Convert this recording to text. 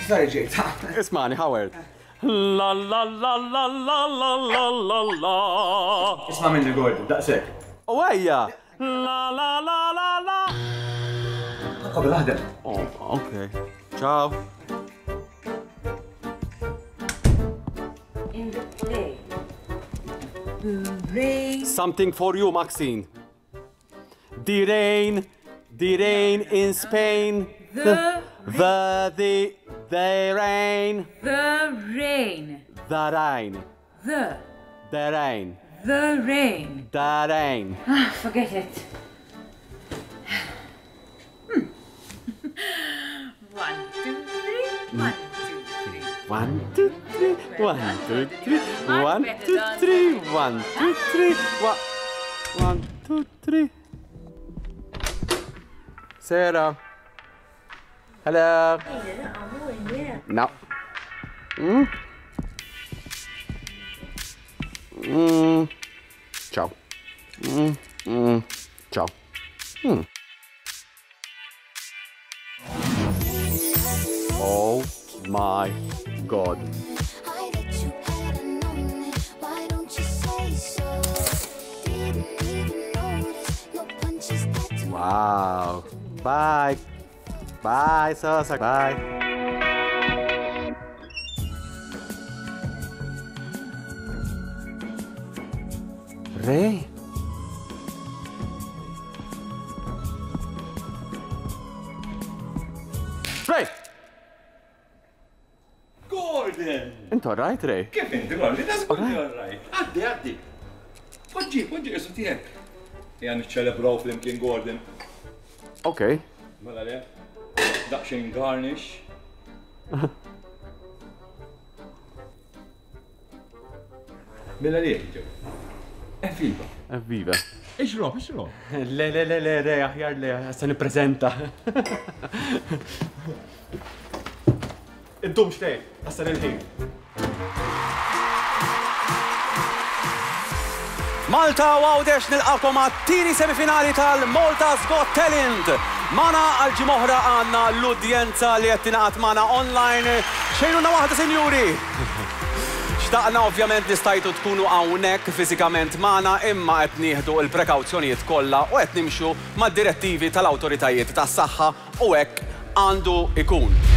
Sorry, ġejta. Ismani, Howard. La la la la la la la la la. Isma' minni Gordon, daqsek. U għajja. La la la la la. Qabel aħdem. Oh, okay. Ciao. In the play. The rain. Something for you, Maxine. The rain in Spain. The rain. The rain. The rain. The rain. The rain. Ah, forget it. 1, 2, 3. 1, 2, 3. 1, 2, 3. 1, 2, 3. 1, 2, 3. 1, 2, 3. Sarah. Hello. No. Ciao. Ciao. Oh my God. Wow. Bye. Bye, Sosa. Bye. Ray? Ray! Gordon! Intu rajt, Ray? Kif inti, Gordon? Nasbunni rajt. Għaddi. Poġġi, isu tijek. Jan iċċelebraw fl-imkien Gordon. Okay. Mela le? Daqxin garnish. Mela li ġew. Evviva. Evviva. Ixrob. Le, aħjar le, għasta niprezenta. Intum xtej, għasta nil-ħin. Malta għawdex nil-qakom għat-tini semifinali tal-Malta's Got Talent. Mana għal-ġimoħra għanna l-udjenza li għattinaqat mana online. Xejnuna wahda, senjuri. Xtaqna ovvjament nistajtu tkunu għawnek fizikament mana imma qed nieħdu il-prekawzjonijiet kollha u qed nimxu mad-direttivi tal-awtoritajiet tas-saħħa u hekk għandu ikun.